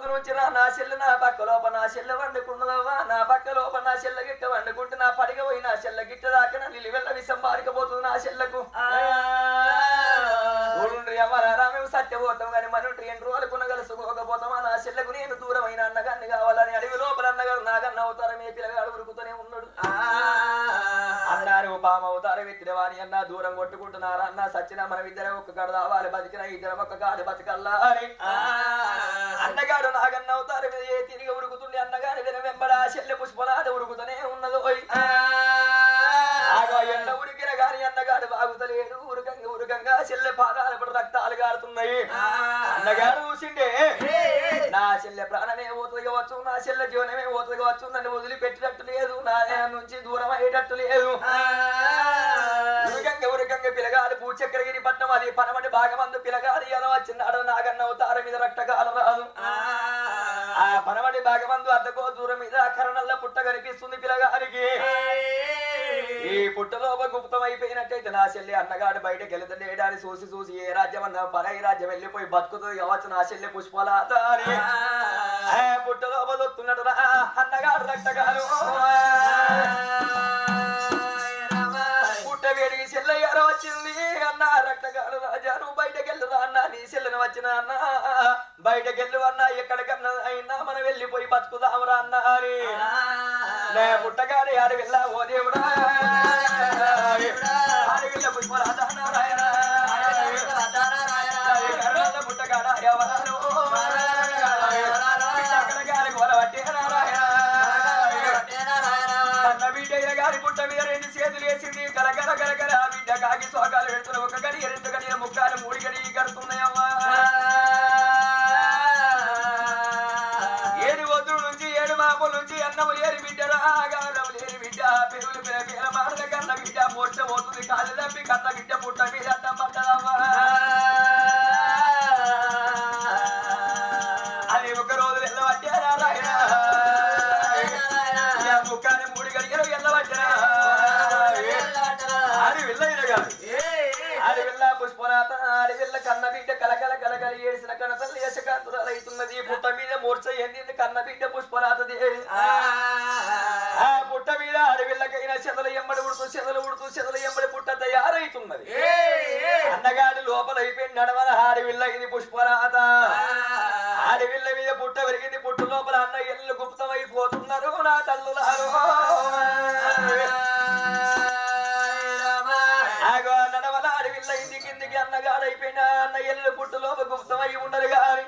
పొద్దు నుంచి నా చెల్లె నా పక్క లోప నా చెల్లె వండుకున్నదవ్వా నా పక్క లోప నా చెల్లె గిట్ట వండుకుంటే నా పడిగ పోయి నా చెల్లె గిట్ట దాకా నా నిలువెల్ల విషం పారికపోతుంది నా చెల్లెకు మేము సత్యపోతాం కానీ మనం 2 రోజులు కొనగలుసుకోకపోతామా నా చెల్లెకు నేను దూరమైన అన్నగాన్ని కావాలని అడవి లోపల అన్నగారు నాగన్న అవుతారు మీ పిల్లగాడు ఉరుకుతూనే ఉన్నాడు అన్నారు పామ అవుతారు విత్తినవాని అన్న దూరం కొట్టుకుంటున్నారు అన్న సచిన మనం ఇద్దరం ఒక్క కాడ రావాలి బతికిన ఇద్దరం ఒక్క కాడ బతకల్లా అని అన్నగాడు నాగన్న అవుతారు మీద ఏ తిరిగి ఉరుకుతుండే అన్నగారి విన వెంబడా చెల్లె పుష్పనాథ ఉరుకుతూనే ఉన్నది ఎండ ఉరికిన గాని అన్నగాడు బాగుతలేడు ఉరకంగా చెల్లె పాదాలు రక్తాలు గారుతున్నాయి అన్నగాడు చూసిండే నా చెల్లె ప్రాణమే పోతుంది కావచ్చు నా చెల్లె జీవనమే పోతుంది కావచ్చు నన్ను వదిలిపెట్టినట్టు లేదు నా నుంచి దూరం అయ్యేటట్టు లేదు ఉరకంగా పిల్లగాడు భూచక్రగిరి పట్నం అది పనమటి భాగమందు పిల్లగాడు ఎలా వచ్చినాడు నాగన్న అవతారం మీద రక్తకాలం రాదు ఆ పనమటి భాగమందు అద్దకో దూరం మీద కరణల్ల పుట్ట కనిపిస్తుంది పిల్లగాడికి ఈ పుట్టలోప గుప్తం అయిపోయినట్టయితే నా చెల్లి అన్నగాడు బయటకు వెళ్తుండేడాన్ని చూసి ఏ రాజ్యం అన్న పరాయి రాజ్యం వెళ్ళిపోయి బతుకుతుంది కావచ్చు నా చెల్లి పుష్పలాత పుట్టలోప దొత్తున్నాడు అన్నగాడు రక్తగాడు పుట్ట వేడికి చెల్లయ్యారో వచ్చింది అన్న రక్తగాడు రాజా నువ్వు బయటకు వెళ్ళురా అన్న నీ చెల్లెని వచ్చిన అన్న బయటకెళ్ళు అన్న ఎక్కడికన్నా అయినా మనం వెళ్ళిపోయి బతుకుదామురా అన్న అని నే పుట్టగానే ఆడి వెళ్ళా ఓ దేవుడా ఆడి వెళ్ళ పుష్పరాజ నారాయణ పుట్టగాడ ఎవరాను కన్న బిడ్డ గారి పుట్ట మీద 2 చేతులు వేసింది గలగల బిడ్డ కాకి సోకాలు పెడుతున్న ఒక గడి 2 గడియ ముగ్గాలు 3 గడి కడుతున్నాయమ్మా 7 వద్దుల నుంచి 7 మాపుల నుంచి అన్నము లేని బిడ్డ రాగారం లేని బిడ్డ పెరుగులు పేర మాటల కన్న బిడ్డ మూర్చ పోతుంది కాళ్ళు తప్పి కన్న బిడ్డ పుట్ట మీద అడ్డం పడ్డదమ్మా అది ఒక రోజు వెళ్ళబట్టారా రాయన ముక్కాని 3 గడియలు వెళ్ళబట్టరా అది వెళ్ళైన కాదు అది వెళ్ళ పుష్పనాథ అది వెళ్ళ కన్న బిడ్డ కలకల ఏడిసిన కనతల్లి యశకాంతురాలైతున్నది పుట్ట మీద మూర్చ ఎందింది కన్న బిడ్డ పుష్పనాథ దేవి ఆ పుట్ట మీద అడవిళ్ళకైన చెదల ఎమ్మడి చెదల ఎమ్మడి పుట్ట తయారైతున్నది అన్నగాడి లోపల అయిపోయి నడవల ఆడవిళ్ళ ఇది పుష్పనాథ ఆడవిళ్ళ మీద పుట్ట పెరిగింది పుట్టు లోపల అన్న ఎల్లు గుప్తమైపోతున్నారు నా తల్లులారు నడవల అడవిళ్ళ ఇంది కిందికి అన్నగాడైపోయినా అన్న ఎల్లు పుట్టు లోపల గుప్తమై ఉండరు గాని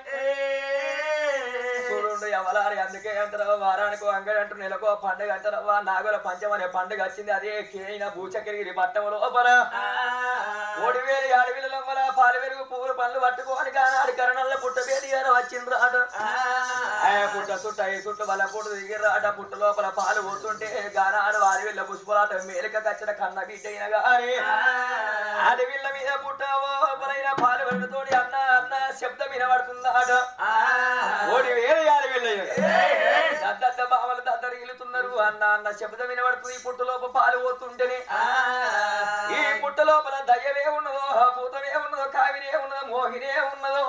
చూడండి ఎవలారి అందుకే అంటారు వారానికో అంగడి అంటారు నెలకో పండుగ అంటారవ్వా నాగుల పంచం అనే పండుగ వచ్చింది అదే కేయిన భూచక్రగిరి పట్టం లోపల 3,000 అడవిల లోపల పాలు వెలుగు పువ్వులు పనులు పట్టుకోని కానాడు కరణంలో పుట్ట వేడి వచ్చింది రాట పుట్ట చుట్ట వాళ్ళ పుట్టు దిగి రాట పుట్ట లోపల పాలు పోతుంటే గానాడు అడవిళ్ళ పుష్పలాట మేలిక కచ్చిన కన్న బిడ్డ అయిన గాని అడవిళ్ళ మీద పుట్ట లోపలైన పాలు వెళ్తోడి అన్న శబ్దం వినబడుతుందాట 3,000 అడవిళ్ళ దద్ద బావలు దద్దరిల్లుతున్నారు అన్న శబ్దం వినబడుతుంది ఈ పుట్ట లోపల పాలు పోతుంటేనే ఈ పుట్ట లోపల దయ్యవే ఉన్నదో భూతమే ఉన్నదో కావినే ఉన్నదో మోహినే ఉన్నదో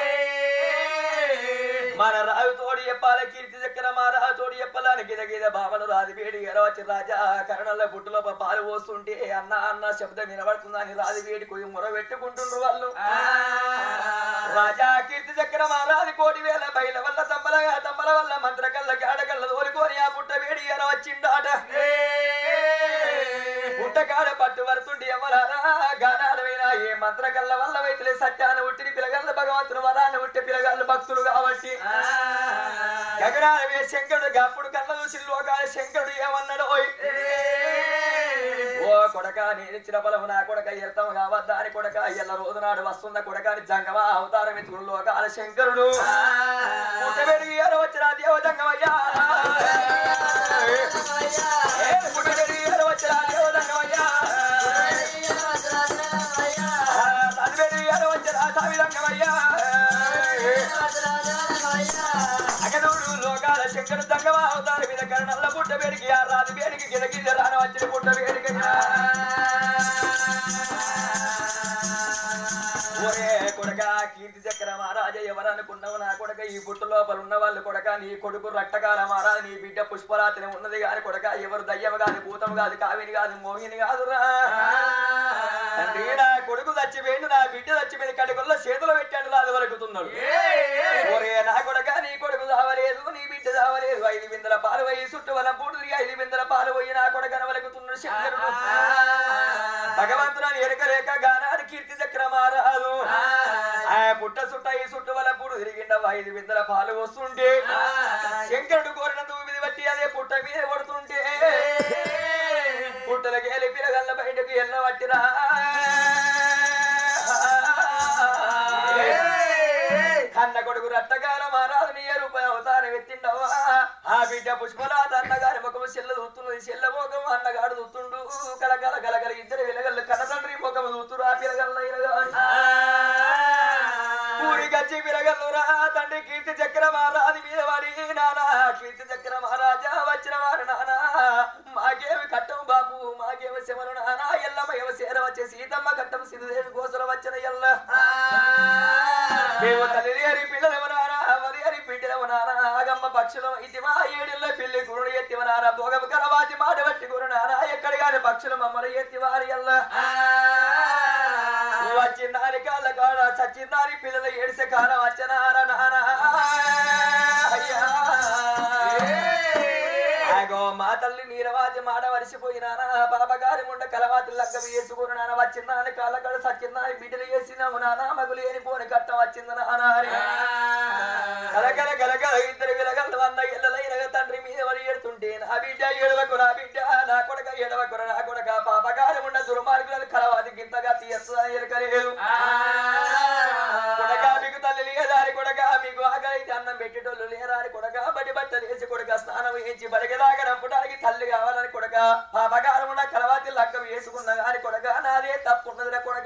మన రాజుతోడి చెప్పాలి కీర్తి చక్కెర మా రాజుతోడి చెప్పాలని గిద బావలు రాజు వేడి వచ్చి రాజా కరణంలో పుట్టులోప పాలు పోస్తుంటే అన్న శబ్దం వినబడుతుందని రాజు వేడి కొయ్యి మొర పెట్టుకుంటుండ్రు వాళ్ళు రాజా కీర్తి చక్కెర మా రాజు 1,000 బయల వల్ల తమ్మల వల్ల మంత్రకల్ల గాడకల్ల తోలుకొని ఆ పుట్ట వేడి వచ్చిండాట పుట్టకాడ పట్టు వరుతుండి ఎవరారా గానాడమైనా ఏ మంత్రకల్ల వల్ల వైతులే సత్యాన్ని ఉట్టిని పిలగల్ల భగవంతుని వరాన్ని ఉట్టి పిలగల్ల భక్తులు కాబట్టి గగనాడమే శంకరుడు గప్పుడు కళ్ళ చూసి లోకాల శంకరుడు ఏమన్నాడు ఓ కొడక నేనిచ్చిన బలము నా కొడక ఎర్తం కావద్దా అని కొడక ఎల్ల రోజు నాడు వస్తున్న కొడకాని జంగమా అవతారం ఎత్తుకుడు లోకాల శంకరుడు పుట్టబెడిగి వచ్చిన దేవ జంగమయ్యా పుట్టబెడిగి వచ్చిన దేవ జంగమయ్యా తల్లిబెడిగి వచ్చిన సావి జంగమయ్యా అగనూడు లోకాల శంకరు జంగమా అవతారం మీద కరణల్ల పుట్టబెడిగి ఆ రాజు వేడికి గిదగిద రాన వచ్చిన పుట్టబెడిగి ఒరే కొడక కీర్తి చక్ర మహారాజ ఎవరనుకున్నావు నా కొడక ఈ పుట్టు లోపల లోపల ఉన్న వాళ్ళు కొడక నీ కొడుకు రక్తకాల మారా నీ బిడ్డ పుష్పరాతిని ఉన్నది కాని కొడక ఎవరు దయ్యం కాదు భూతం కాదు కావిని కాదు మోహిని కాదురా తండ్రి నా కొడుకు చచ్చిపోయిండు నా బిడ్డ చచ్చిపోయింది కడుకుల్లో చేతులు పెట్టాడు రాదు వరకుతున్నాడు ఒరే నా కొడక నీ కొడుకు చావలేదు నీ బిడ్డ చావలేదు 5 బిందెల పాలు పోయి చుట్టూ వల్ల పూడు 5 బిందెల పాలు పోయి నా కొడక వలకుతున్నాడు శంకరుడు భగవంతుని ఎరకరేక గానాడు కీర్తి చక్రమారాదు ఆ పుట్ట చుట్ట ఈ చుట్టూ వల్ల పూడు తిరిగిండ 5 బిందెల పాలు వస్తుంటే శంకరుడు కోరిన తూమిది బట్టి అదే పుట్ట మీద కొడుతుంటే పుట్టలకి వెళ్ళి పిల్లగల్ల బయటకు వెళ్ళబట్టిరా అన్న కొడుకు రట్టగాల మహారాజు నీ రూపాయి అవతారం ఎత్తిండవా ఆ బిడ్డ పుష్పరాత అన్నగారి ముఖము చెల్ల దూతున్నది చెల్ల ముఖము అన్నగాడు దూతుండు కలకల కలకల ఇద్దరు వెలగల్లు కనతండ్రి ముఖము దూతురు ఆ పిలగల్ల ఊరి గచ్చి పిలగల్లు రా తండ్రి కీర్తి చక్ర మహారాజు మీద వాడి నానా కీర్తి చక్ర మహారాజా వచ్చిన వారు నానా మాకేమి కట్టం బాబు మాకేమి శమరు నానా ఎల్లమ్మ ఏమ సేర వచ్చే సీతమ్మ కట్టం సిరిదేవి గోసల వచ్చిన ఎల్ల తల్లి పిల్లలెవనారా వరి హరి బిడ్డలెవనారా ఆగమ్మ పక్షులం ఇతివా ఏడిల్ల పిల్లి గురుడు ఎత్తివనారా భోగము కలవాతి మాట బట్టి గురునారా ఎక్కడి కాని పక్షులు మమ్మల్ని ఎత్తివారి ఎల్ల వచ్చినారి కాళ్ళ కాడ సచ్చినారి పిల్లలు ఏడిసే కాలం వచ్చినారా నానా మా తల్లి నీరవాతి మాడ వరిసిపోయినానా బాబగారి ముండ కలవాతి లగ్గం వేసుకుని నాన్న వచ్చిందని కాళ్ళకాడ సచ్చిందని బిడ్డలు వేసినాము నానా మగులు ఏనిపోని కట్టం వచ్చింది నానా కలకల కలకల ఇద్దరు విలగలు అన్న ఎల్లలైన తండ్రి మీద వరి ఏడుతుంటే నా బిడ్డ ఏడవకు నా బిడ్డ నా కొడక ఏడవకు నా కొడక పాపగారి ముండ దుర్మార్గులను కలవాతి గింతగా తీయస్తుందని ఎరకలేదు కొడక మీకు తల్లి లేదారి కొడక మీకు ఆకలి అన్నం పెట్టేటోళ్ళు లేరాని కొడక బడి బట్టలు వేసి కొడక స్నానం వేయించి బడిగదాకా నంపడానికి తల్లి కావాలని కొడక పాపగారు ఉన్న కలవాతి లక్క వేసుకున్న గాని కొడక నాదే తప్పున్నదిరా కొడక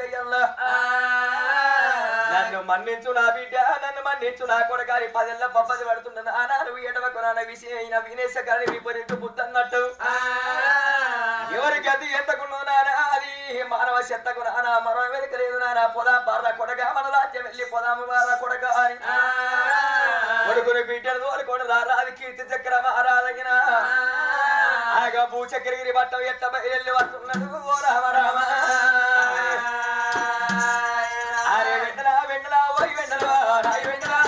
నన్ను మన్నించు నా బిడ్డ నన్ను మన్నించు నా కొడక 10 ఏళ్ల పబ్బది పడుతున్న నాన్న నువ్వు ఎడవకు నాన్న విషయం వినేశకారి విపరీత బుద్ధి అన్నట్టు ఎవరి గతి ఎంతకున్నావు నాన్న అది మానవ చెత్తకు నాన్న మరో వెనుక లేదు నాన్న పొదాం పార్రా కొడక మన రాజ్యం వెళ్ళి పొదాము పార్రా కొడక అని కొడుకుని బిడ్డను తోలుకొని రారాది కీర్తి చక్ర మహారాజగిన ఆగా భూచక్రగిరి పట్టం ఎట్ట బయలు వస్తున్నాడు ఓ రామ రామ అరే వెంటలా వెంటలా ఓయ్ వెంటలా రాయి వెంటలా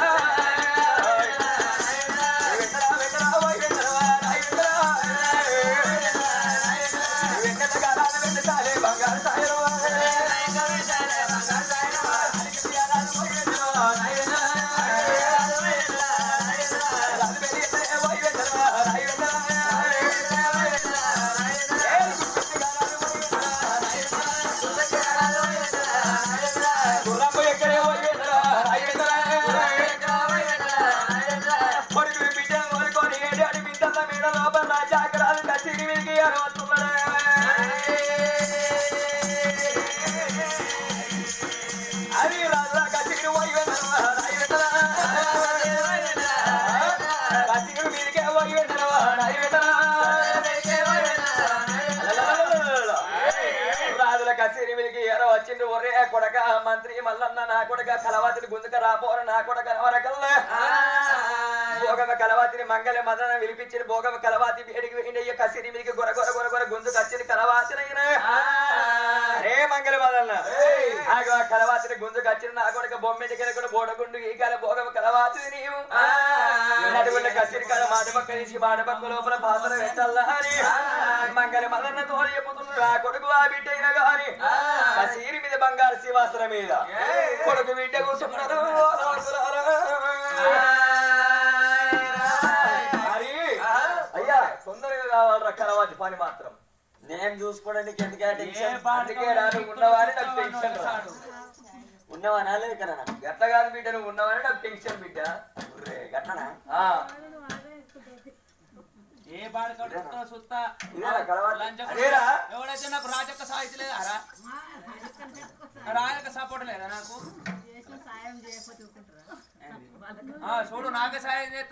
బంగారు సాయరు వచ్చిండు ఒరే కొడక మంత్రి మల్లన్న నా కొడక కలవాతిని గుంజుక రాపోర నా కొడక వరకల్ల భోగవ కలవాతిని మంగళ మదన విలిపించిన భోగవ కలవాతి వేడికి వేయండి కసిరి మీకు గొర గొర గొర గొర గుంజుకు వచ్చింది కలవాతినైనా రే మంగళ మదన్న ఆగ కలవాతిని గుంజుకు వచ్చిన నా కొడక బొమ్మెటికి కూడా బోడగుండు ఈ కాల భోగవ కలవాతి నీవు అటువంటి కసిరి కాల మాటపక్క నుంచి మాటపక్క లోపల పాత్ర పెట్టల్లా అని మంగళ మదన్న తోడు చెప్పుతున్నాడు ఆ కొడుకు ఆ బిడ్డ అయినా గాని కసిరి మీద బంగారు శివాసన మీద కొడుకు బిడ్డ కూర్చున్నారు అయ్యా తొందరగా కావాలరా కలవాతి పని మాత్రం నేను చూసుకోవడానికి ఉన్నవాని నాకు టెన్షన్ ఉన్నవానా లేదు కదా గట్ల కాదు బిడ్డ నువ్వు ఉన్నవాని నాకు టెన్షన్ బిడ్డ గట్లనా ఏ బాడకడుతో సుత్తా ఎవడైతే నాకు రాజక్క సాహిత్య లేదా రాజక్క సపోర్ట్ లేదా నాకు చూడు నాకే సాయం చేస్తా